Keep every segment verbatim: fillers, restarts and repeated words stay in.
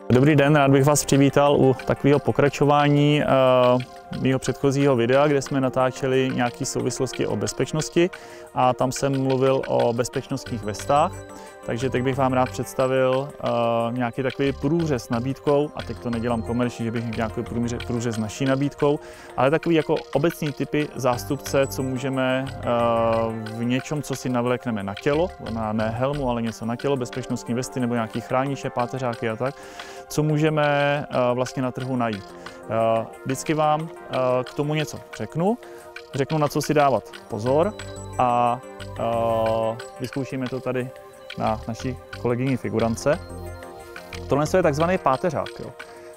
Dobrý den, rád bych vás přivítal u takového pokračování uh, mého předchozího videa, kde jsme natáčeli nějaké souvislosti o bezpečnosti a tam jsem mluvil o bezpečnostních vestách. Takže teď bych vám rád představil uh, nějaký takový průřez nabídkou, a teď to nedělám komerční, že bych měl nějaký průřez, průřez naší nabídkou, ale takový jako obecný typy zástupce, co můžeme uh, v něčem, co si navlékneme na tělo, na ne helmu, ale něco na tělo, bezpečnostní vesty nebo nějaký chrániče, páteřáky a tak, co můžeme uh, vlastně na trhu najít. Uh, vždycky vám uh, k tomu něco řeknu, řeknu, na co si dávat pozor a uh, vyzkoušíme to tady na naší kolegyni figurance. Tohle je takzvaný páteřák. Jo.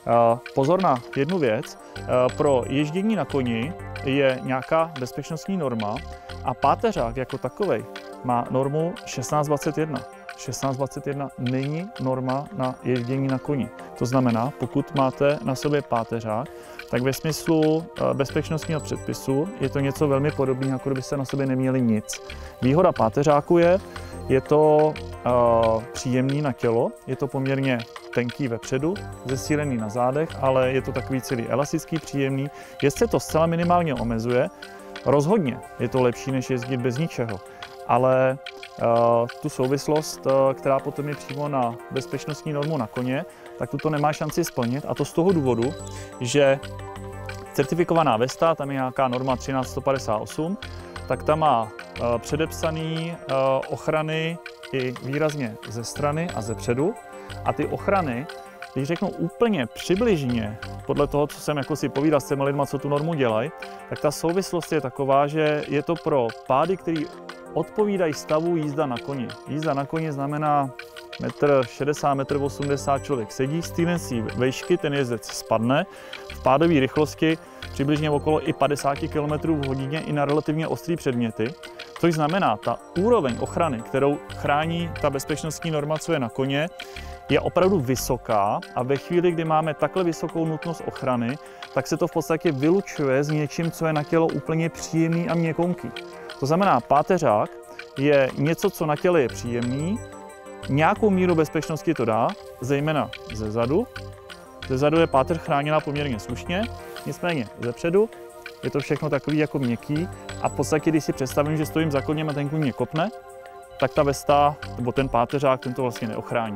Pozor na jednu věc, pro ježdění na koni je nějaká bezpečnostní norma a páteřák jako takovej má normu šestnáct dvacet jedna. šestnáct dvacet jedna není norma na ježdění na koni. To znamená, pokud máte na sobě páteřák, tak ve smyslu bezpečnostního předpisu je to něco velmi podobného, jako kdybyste na sobě neměli nic. Výhoda páteřáku je, je to uh, příjemný na tělo, je to poměrně tenký vepředu, zesílený na zádech, ale je to takový celý elastický, příjemný. Jezdce to zcela minimálně omezuje, rozhodně je to lepší, než jezdit bez ničeho, ale uh, tu souvislost, uh, která potom je přímo na bezpečnostní normu na koně, tak tuto nemá šanci splnit, a to z toho důvodu, že certifikovaná vesta, tam je nějaká norma třináct sto padesát osm, tak ta má uh, předepsaný uh, ochrany i výrazně ze strany a ze předu. A ty ochrany, když řeknu úplně přibližně, podle toho, co jsem jako si povídal s těmi lidma, co tu normu dělají, tak ta souvislost je taková, že je to pro pády, které odpovídají stavu jízda na koni. Jízda na koni znamená metr šedesát, metr osmdesát, člověk sedí, z téhle vejšky ten jezdec spadne v pádové rychlosti přibližně okolo i padesát kilometrů v hodině i na relativně ostrý předměty, což znamená, ta úroveň ochrany, kterou chrání ta bezpečnostní norma, co je na koně, je opravdu vysoká, a ve chvíli, kdy máme takhle vysokou nutnost ochrany, tak se to v podstatě vylučuje s něčím, co je na tělo úplně příjemný a měkonký. To znamená, páteřák je něco, co na těle je příjemný, nějakou míru bezpečnosti to dá, zejména ze zadu. Ze zadu je páteř chráněná poměrně slušně, nicméně ze předu je to všechno takový jako měkký, a v podstatě, když si představím, že stojím za koněm a ten kůň mě kopne, tak ta vesta nebo ten páteřák ten to vlastně neochrání.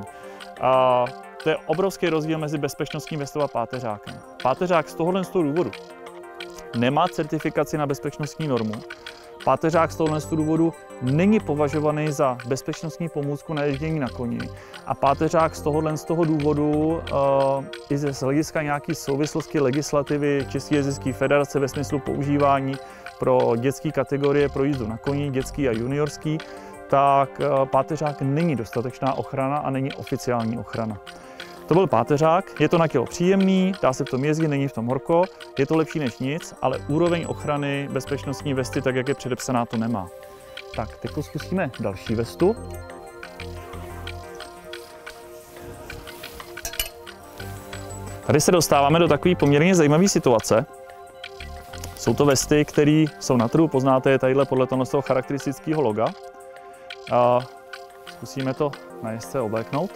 A to je obrovský rozdíl mezi bezpečnostním vestou a páteřákem. Páteřák z tohohle z toho důvodu nemá certifikaci na bezpečnostní normu. Páteřák z tohohle z toho důvodu není považovaný za bezpečnostní pomůcku na ježdění na koni. A páteřák z tohohle z toho důvodu uh, i z hlediska nějaké souvislosti legislativy České jezdecké federace ve smyslu používání pro dětské kategorie pro jízdu na koni, dětský a juniorský, tak uh, páteřák není dostatečná ochrana a není oficiální ochrana. To byl páteřák, je to na tělo příjemný, dá se v tom jezdit, není v tom horko, je to lepší než nic, ale úroveň ochrany bezpečnostní vesty, tak jak je předepsaná, to nemá. Tak, teď zkusíme další vestu. Tady se dostáváme do takové poměrně zajímavé situace. Jsou to vesty, které jsou na trhu, poznáte je tadyhle podle toho charakteristického loga. A zkusíme to na jezdce obléknout.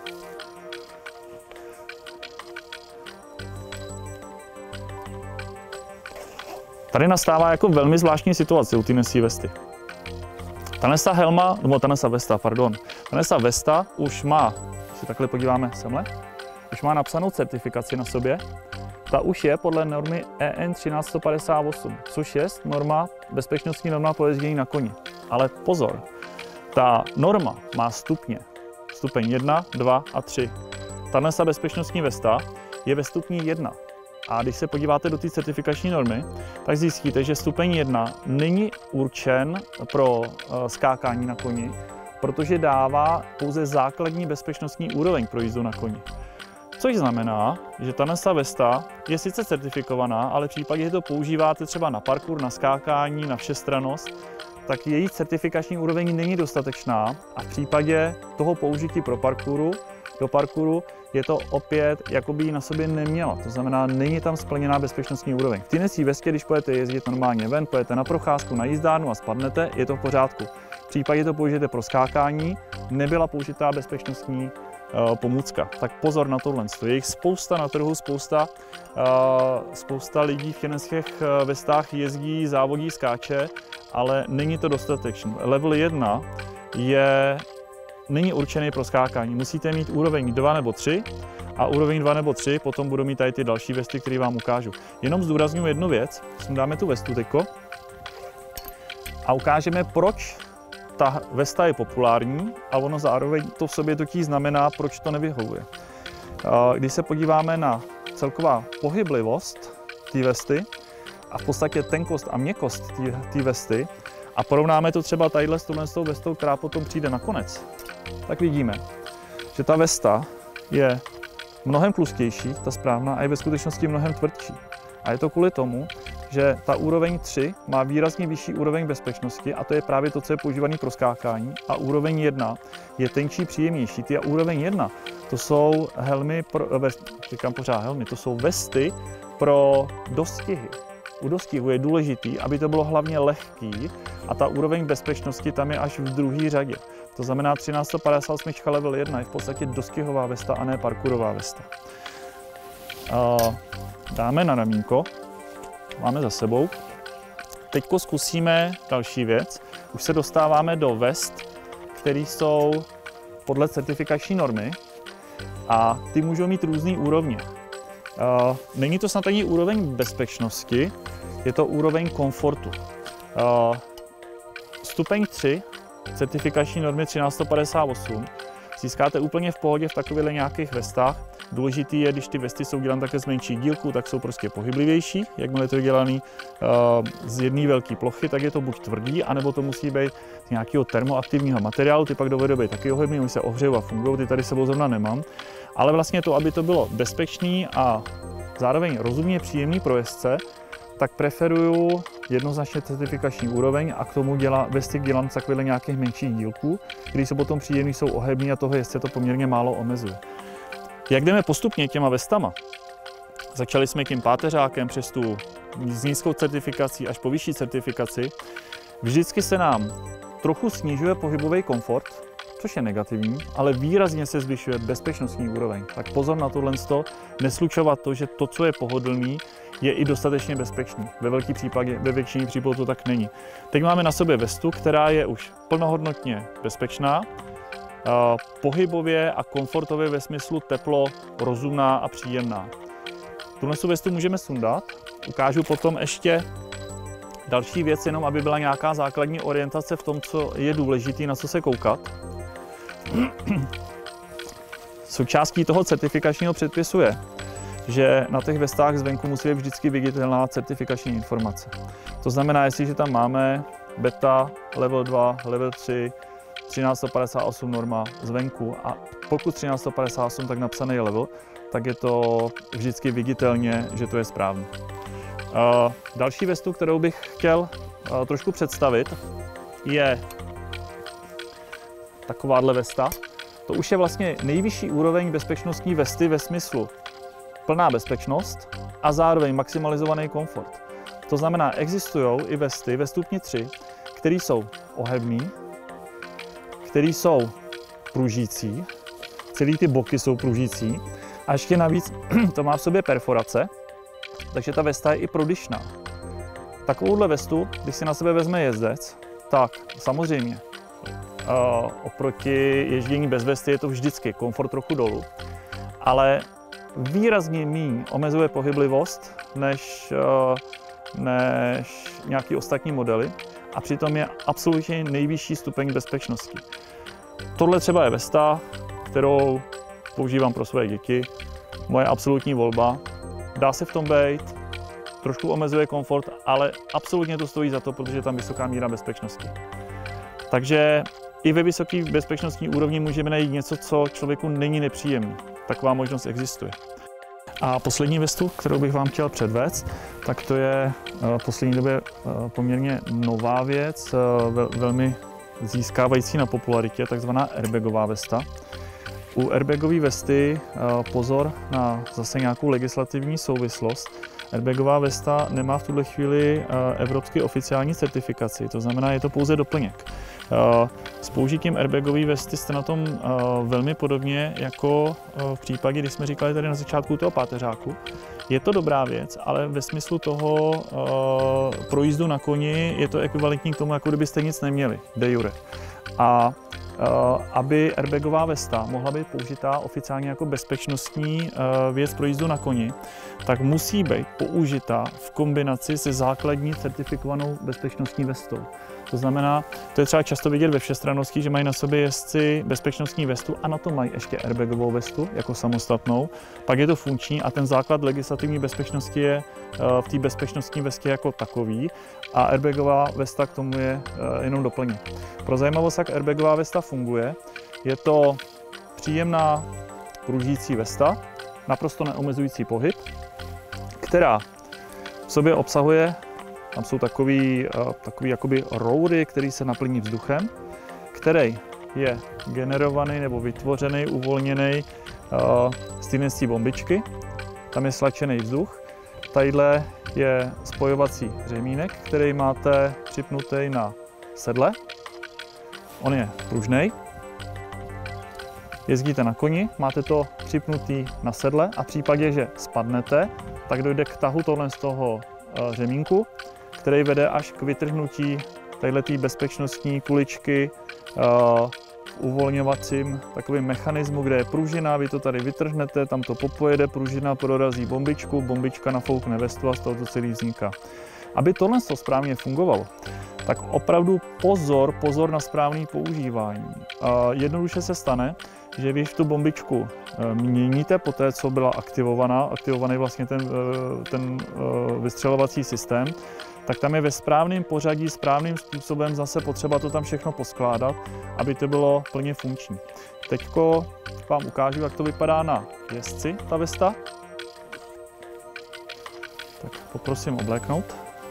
Tady nastává jako velmi zvláštní situace u téhle vesty. Tato helma, nebo tato vesta, pardon, tato vesta už má, když se takhle podíváme semhle, už má napsanou certifikaci na sobě. Ta už je podle normy E N třináct sto padesát osm, což je norma, bezpečnostní norma po ježdění na koni. Ale pozor, ta norma má stupně, stupeň jedna, dva a tři. Tato bezpečnostní vesta je ve stupni jedna. A když se podíváte do té certifikační normy, tak zjistíte, že stupeň jedna není určen pro skákání na koni, protože dává pouze základní bezpečnostní úroveň pro jízdu na koni. Což znamená, že tato vesta je sice certifikovaná, ale v případě, že to používáte třeba na parkour, na skákání, na všestrannost, tak její certifikační úroveň není dostatečná, a v případě toho použití pro parkouru, do parkouru je to opět, jako by ji na sobě neměla. To znamená, není tam splněná bezpečnostní úroveň. V této vestě, když pojete jezdit normálně ven, pojete na procházku, na jízdárnu a spadnete, je to v pořádku. V případě to použijete pro skákání, nebyla použitá bezpečnostní pomůcka. Tak pozor na tohle. Je jich spousta na trhu, spousta, spousta lidí v těchto vestách jezdí, závodí, skáče, ale není to dostatečné. Level jedna je, není určený pro skákání. Musíte mít úroveň dva nebo tři a úroveň dva nebo tři potom budou mít tady ty další vesty, které vám ukážu. Jenom zdůrazňuji jednu věc, dáme tu vestu teďko a ukážeme, proč ta vesta je populární a ono zároveň to v sobě totiž znamená, proč to nevyhovuje. Když se podíváme na celková pohyblivost té vesty a v podstatě tenkost a měkkost té vesty a porovnáme to třeba tadyhle s tou vestou, která potom přijde nakonec, tak vidíme, že ta vesta je mnohem tlustější, ta správná, a je ve skutečnosti mnohem tvrdší. A je to kvůli tomu, že ta úroveň tři má výrazně vyšší úroveň bezpečnosti a to je právě to, co je používané pro skákání, a úroveň jedna je tenčí, příjemnější. Ty a úroveň jedna, to jsou helmy, pro, vest, říkám pořád helmy, to jsou vesty pro dostihy. U dostihu je důležitý, aby to bylo hlavně lehký a ta úroveň bezpečnosti tam je až v druhé řadě. To znamená třináct padesát osm level jedna je v podstatě dostihová vesta a ne parkourová vesta. Dáme na ramínko, máme za sebou. Teď zkusíme další věc. Už se dostáváme do vest, které jsou podle certifikační normy a ty můžou mít různé úrovně. Není to snad ani úroveň bezpečnosti, je to úroveň komfortu. Stupeň tři certifikační normy třináct padesát osm získáte úplně v pohodě v takových nějakých vestách. Důležitý je, když ty vesty jsou dělané také z menší dílku, tak jsou prostě pohyblivější. Jakmile to je dělané uh, z jedné velké plochy, tak je to buď tvrdý, anebo to musí být z nějakého termoaktivního materiálu. Ty pak dovedou být taky ohybný, oni se ohřejou a fungují, ty tady sebou zrovna nemám. Ale vlastně to, aby to bylo bezpečný a zároveň rozumně příjemný pro jezdce, tak preferuju jednoznačně certifikační úroveň a k tomu dělá vesty dělám z takových nějakých menších dílků, když jsou potom příjemný, jsou ohebný a toho jezdce to poměrně málo omezuje. Jak jdeme postupně těma vestama? Začali jsme tím páteřákem přes tu s nízkou certifikací až po vyšší certifikaci. Vždycky se nám trochu snižuje pohybový komfort, což je negativní, ale výrazně se zvyšuje bezpečnostní úroveň. Tak pozor na tohle, neslučovat to, že to, co je pohodlný, je i dostatečně bezpečný. Ve velký případě, ve většině případů to tak není. Teď máme na sobě vestu, která je už plnohodnotně bezpečná, pohybově a komfortově ve smyslu teplo, rozumná a příjemná. Tuhle vestu můžeme sundat. Ukážu potom ještě další věc, jenom aby byla nějaká základní orientace v tom, co je důležité, na co se koukat. Součástí toho certifikačního předpisu je, že na těch vestách zvenku musí být vždycky viditelná certifikační informace. To znamená, jestliže tam máme beta, level dva, level tři, třináct padesát osm norma zvenku a pokud třináct padesát osm tak napsaný level, tak je to vždycky viditelně, že to je správně. Uh, další vestu, kterou bych chtěl uh, trošku představit, je takováhle vesta. To už je vlastně nejvyšší úroveň bezpečnostní vesty ve smyslu plná bezpečnost a zároveň maximalizovaný komfort. To znamená, existují i vesty ve stupni tři, které jsou ohebné, které jsou pružící, celý ty boky jsou pružící a ještě navíc to má v sobě perforace, takže ta vesta je i prodyšná. Takovouhle vestu, když si na sebe vezme jezdec, tak samozřejmě uh, oproti ježdění bez vesty je to vždycky komfort trochu dolů, ale výrazně méně omezuje pohyblivost než, uh, než nějaký ostatní modely a přitom je absolutně nejvyšší stupeň bezpečnosti. Tohle třeba je vesta, kterou používám pro své děti, moje absolutní volba. Dá se v tom být, trošku omezuje komfort, ale absolutně to stojí za to, protože je tam vysoká míra bezpečnosti. Takže i ve vysoké bezpečnostní úrovni můžeme najít něco, co člověku není nepříjemné. Taková možnost existuje. A poslední vestu, kterou bych vám chtěl předvést, tak to je v poslední době poměrně nová věc, velmi získávající na popularitě, takzvaná airbagová vesta. U airbagové vesty pozor na zase nějakou legislativní souvislost. Airbagová vesta nemá v tuhle chvíli evropsky oficiální certifikaci, to znamená, je to pouze doplněk. S použitím airbagové vesty jste na tom velmi podobně jako v případě, když jsme říkali tady na začátku toho páteřáku. Je to dobrá věc, ale ve smyslu toho pro jízdu na koni je to ekvivalentní k tomu, jako kdybyste nic neměli, de jure. A aby airbagová vesta mohla být použitá oficiálně jako bezpečnostní věc pro jízdu na koni, tak musí být použita v kombinaci se základní certifikovanou bezpečnostní vestou. To znamená, to je třeba často vidět ve všestrannosti, že mají na sobě jezdci bezpečnostní vestu a na to mají ještě airbagovou vestu jako samostatnou. Pak je to funkční a ten základ legislativní bezpečnosti je v té bezpečnostní vestě jako takový a airbagová vesta k tomu je jenom doplněk. Pro zajímavost, jak airbagová vesta funguje, je to příjemná pružící vesta, naprosto neomezující pohyb, která v sobě obsahuje, tam jsou takový, takový jakoby roury, který se naplní vzduchem, který je generovaný nebo vytvořený, uvolněný z téhle bombičky. Tam je slačený vzduch. Tadyhle je spojovací řemínek, který máte připnutý na sedle. On je pružný. Jezdíte na koni, máte to připnutý na sedle a v případě, že spadnete, tak dojde k tahu tohle z toho řemínku, který vede až k vytrhnutí této bezpečnostní kuličky v uvolňovacím takovým mechanismu, kde je pružina, vy to tady vytrhnete, tam to popojede, pružina prorazí bombičku, bombička nafoukne vestu a z toho to celý vzniká. Aby tohle správně fungovalo, tak opravdu pozor, pozor na správné používání. Jednoduše se stane, že když tu bombičku měníte po té, co byla aktivovaná, aktivovaný vlastně ten, ten vystřelovací systém, tak tam je ve správném pořadí, správným způsobem zase potřeba to tam všechno poskládat, aby to bylo plně funkční. Teďko vám ukážu, jak to vypadá na jezdci, ta vesta. Tak poprosím obléknout.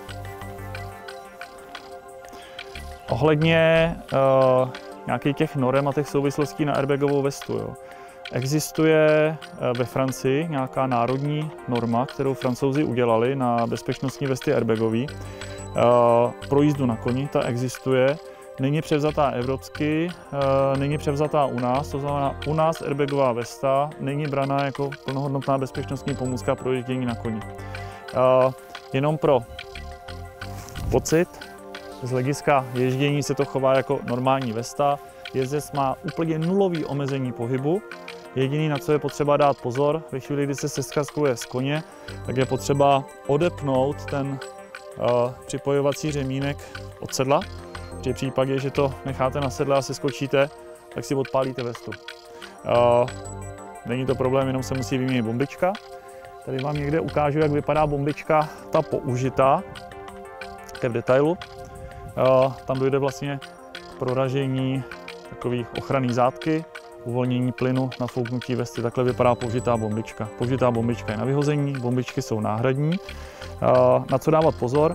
Ohledně uh, nějakých těch norem a těch souvislostí na airbagovou vestu. Jo. Existuje ve Francii nějaká národní norma, kterou Francouzi udělali na bezpečnostní vesty airbagový. Pro jízdu na koni ta existuje, není převzatá evropsky, není převzatá u nás, to znamená u nás airbagová vesta není braná jako plnohodnotná bezpečnostní pomůcka pro ježdění na koni. Jenom pro pocit, z hlediska ježdění se to chová jako normální vesta. Jezdec má úplně nulový omezení pohybu. Jediný, na co je potřeba dát pozor, ve chvíli, kdy se seskaskuje z koně, tak je potřeba odepnout ten uh, připojovací řemínek od sedla. V případě, že to necháte na sedle a se skočíte, tak si odpálíte vestu. Uh, není to problém, jenom se musí vyměnit bombička. Tady vám někde ukážu, jak vypadá bombička, ta použitá, také v detailu. Uh, tam dojde vlastně k proražení takových ochranných zátky, uvolnění plynu, nafouknutí vesty. Takhle vypadá použitá bombička. Použitá bombička je na vyhození, bombičky jsou náhradní. Na co dávat pozor?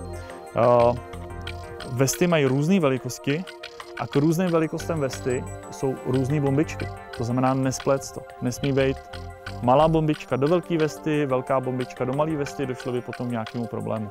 Vesty mají různé velikosti a k různým velikostem vesty jsou různé bombičky. To znamená, nesplet to. Nesmí být malá bombička do velké vesty, velká bombička do malé vesty, došlo by potom k nějakému problému.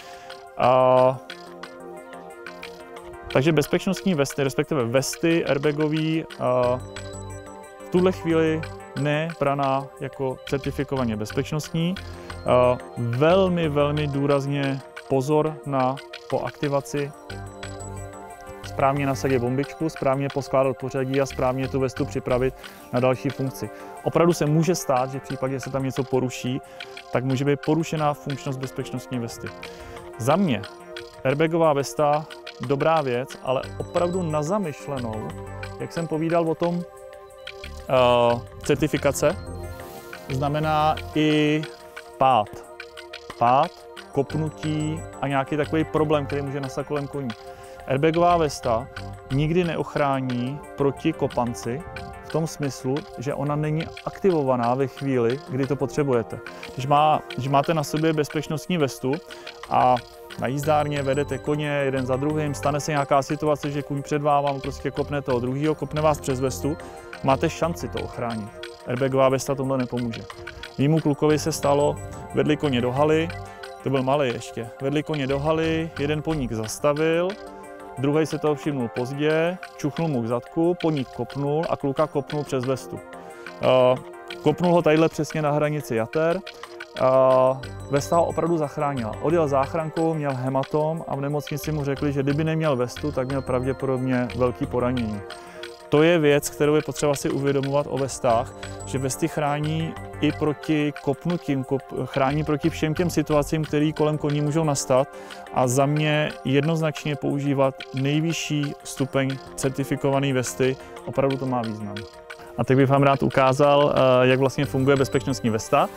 Takže bezpečnostní vesty, respektive vesty airbagový, v tuhle chvíli nebraná jako certifikovaně bezpečnostní. Velmi, velmi důrazně pozor na po aktivaci správně nasadit bombičku, správně poskládat pořadí a správně tu vestu připravit na další funkci. Opravdu se může stát, že v případě, že se tam něco poruší, tak může být porušená funkčnost bezpečnostní vesty. Za mě airbagová vesta dobrá věc, ale opravdu na zamyšlenou, jak jsem povídal o tom, Uh, certifikace znamená i pád. Pád, kopnutí a nějaký takový problém, který může nastat kolem koní. Airbagová vesta nikdy neochrání proti kopanci v tom smyslu, že ona není aktivovaná ve chvíli, kdy to potřebujete. Když, má, když máte na sobě bezpečnostní vestu a na jízdárně vedete koně jeden za druhým, stane se nějaká situace, že kůň před váma prostě kopne toho druhýho, kopne vás přes vestu, máte šanci to ochránit. Airbagová vesta tomhle nepomůže. Mému klukovi se stalo, vedli koně do haly, to byl malý ještě, vedli koně do haly, jeden poník zastavil, druhý se toho všimnul pozdě, čuchnul mu k zadku, poník kopnul a kluka kopnul přes vestu. Uh, kopnul ho tadyhle přesně na hranici jater. Uh, vesta ho opravdu zachránila. Odjel záchrankou, měl hematom a v nemocnici mu řekli, že kdyby neměl vestu, tak měl pravděpodobně velký poranění. To je věc, kterou je potřeba si uvědomovat o vestách, že vesty chrání i proti kopnutím, kop, chrání proti všem těm situacím, které kolem koní můžou nastat a za mě jednoznačně používat nejvyšší stupeň certifikované vesty, opravdu to má význam. A teď bych vám rád ukázal, jak vlastně funguje bezpečnostní vesta.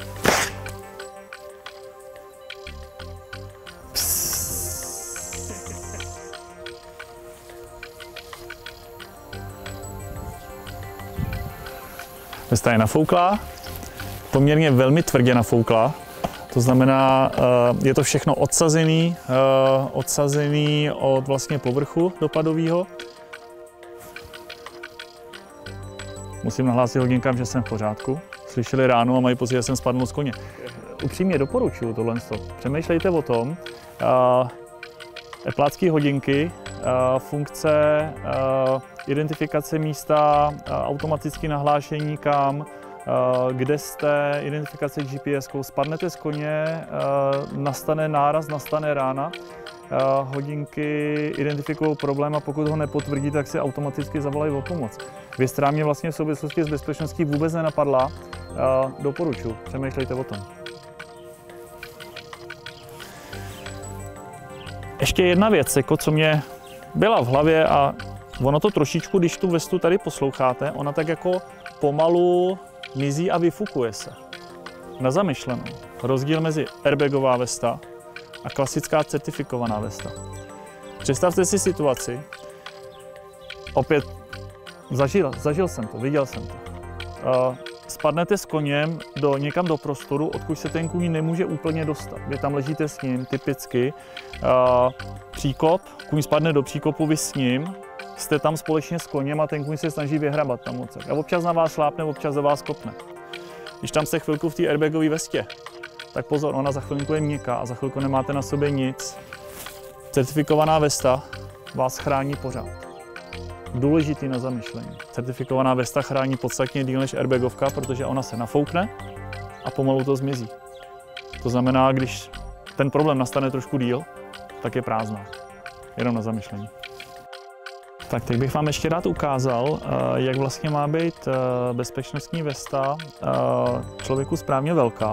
Vesta je nafouklá, poměrně velmi tvrdě nafouklá, to znamená, je to všechno odsazený, odsazený od vlastně povrchu dopadového. Musím nahlásit hodinkám, že jsem v pořádku. Slyšeli ráno a mají pocit, že jsem spadl z koně. Upřímně doporučuju tohle. Přemýšlejte o tom. Eplácké hodinky, funkce identifikace místa, automatické nahlášení kam, kde jste, identifikace G P S kou, spadnete z koně, nastane náraz, nastane rána. Hodinky identifikují problém a pokud ho nepotvrdí, tak si automaticky zavolají o pomoc. Věc, která mě vlastně v souvislosti s bezpečností vůbec nenapadla, doporučuji, přemýšlejte o tom. Ještě jedna věc, jako co mě byla v hlavě a ono to trošičku, když tu vestu tady posloucháte, ona tak jako pomalu mizí a vyfukuje se. Na zamyšlenou. Rozdíl mezi airbagová vesta a klasická certifikovaná vesta. Představte si situaci, opět zažil, zažil jsem to, viděl jsem to. Uh, spadnete s koněm do, někam do prostoru, odkud se ten kůň nemůže úplně dostat. Vy tam ležíte s ním, typicky. Uh, příkop, kůň spadne do příkopu, vy s ním, jste tam společně s koněm a ten kůň se snaží vyhrabat tam odsek. A občas na vás šlápne, občas za vás kopne. Když tam jste chvilku v té airbagové vestě, tak pozor, ona za chvilku je měkká a za chvilku nemáte na sobě nic. Certifikovaná vesta vás chrání pořád. Důležitý na zamyšlení. Certifikovaná vesta chrání podstatně díl než airbagovka, protože ona se nafoukne a pomalu to zmizí. To znamená, když ten problém nastane trošku díl, tak je prázdná. Jenom na zamyšlení. Tak teď bych vám ještě rád ukázal, jak vlastně má být bezpečnostní vesta člověku správně velká.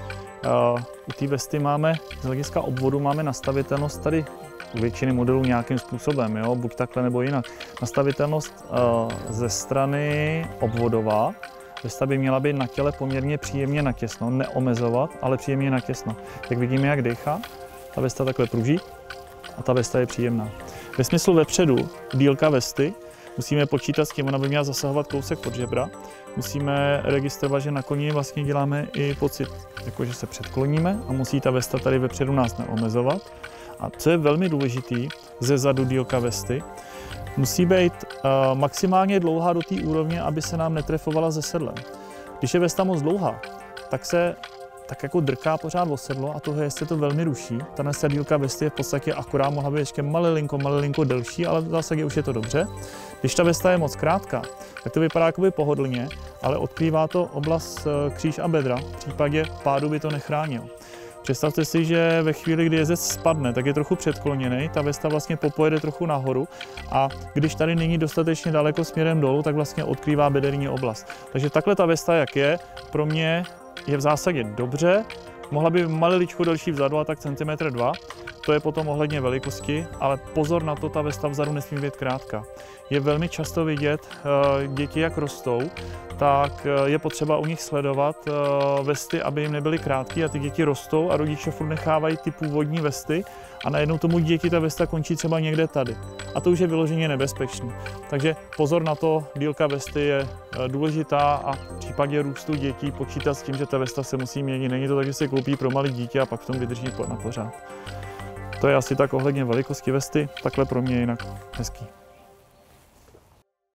U té vesty máme, z hlediska obvodu máme nastavitelnost tady u většiny modelů nějakým způsobem, jo? Buď takhle nebo jinak. Nastavitelnost ze strany obvodová. Vesta by měla být na těle poměrně příjemně natěsno, neomezovat, ale příjemně natěsno. Jak vidíme, jak dechá, ta vesta takhle pruží a ta vesta je příjemná. Ve smyslu vepředu dílka vesty musíme počítat s tím, ona by měla zasahovat kousek pod žebra. Musíme registrovat, že na koni vlastně děláme i pocit, jako že se předkloníme a musí ta vesta tady vepředu nás neomezovat. A co je velmi důležitý, ze zadu dílka vesty, musí být uh, maximálně dlouhá do té úrovně, aby se nám netrefovala ze sedlem. Když je vesta moc dlouhá, tak se tak jako drká pořád o sedlo a toho jezdce to velmi ruší. Ta dílka vesty je v podstatě akorát mohla být ještě malilinko, malilinko delší, ale v zásadě už je to dobře. Když ta vesta je moc krátká, tak to vypadá jakoby pohodlně, ale odkrývá to oblast kříž a bedra, v případě pádu by to nechránil. Představte si, že ve chvíli, kdy jezdec spadne, tak je trochu předkloněný, ta vesta vlastně popojede trochu nahoru a když tady není dostatečně daleko směrem dolů, tak vlastně odkrývá bederní oblast. Takže takhle ta vesta, jak je, pro mě je v zásadě dobře, mohla by maliličko delší vzadu, a tak centimetr dva, to je potom ohledně velikosti, ale pozor na to, ta vesta vzadu nesmí být krátká. Je velmi často vidět uh, děti, jak rostou, tak uh, je potřeba u nich sledovat uh, vesty, aby jim nebyly krátké a ty děti rostou a rodiče furt nechávají ty původní vesty a najednou tomu děti ta vesta končí třeba někde tady. A to už je vyloženě nebezpečný. Takže pozor na to, dílka vesty je uh, důležitá a v případě růstu dětí počítat s tím, že ta vesta se musí měnit. Není to tak, že se koupí pro malé dítě a pak v tom vydrží na pořád. To je asi tak ohledně velikosti vesty, takhle pro mě jinak hezký.